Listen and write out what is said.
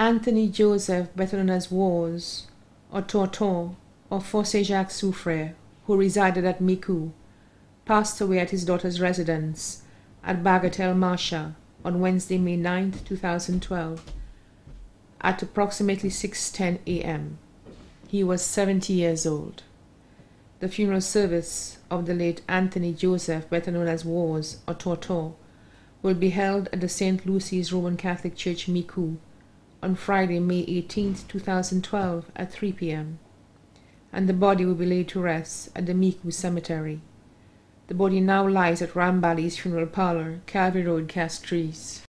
Anthony Joseph, better known as Wars, or Torton, or Fossé Jacques Souffre, who resided at Micoud, passed away at his daughter's residence at Bagatelle Marcha on Wednesday, May 9, 2012, at approximately 6:10 a.m. He was 70 years old. The funeral service of the late Anthony Joseph, better known as Wars, or Torton, will be held at the St. Lucy's Roman Catholic Church, Micoud, on Friday, May 18, 2012, at 3 p.m., and the body will be laid to rest at the Micoud Cemetery. The body now lies at Rambali's Funeral Parlor, Calvary Road, Castries.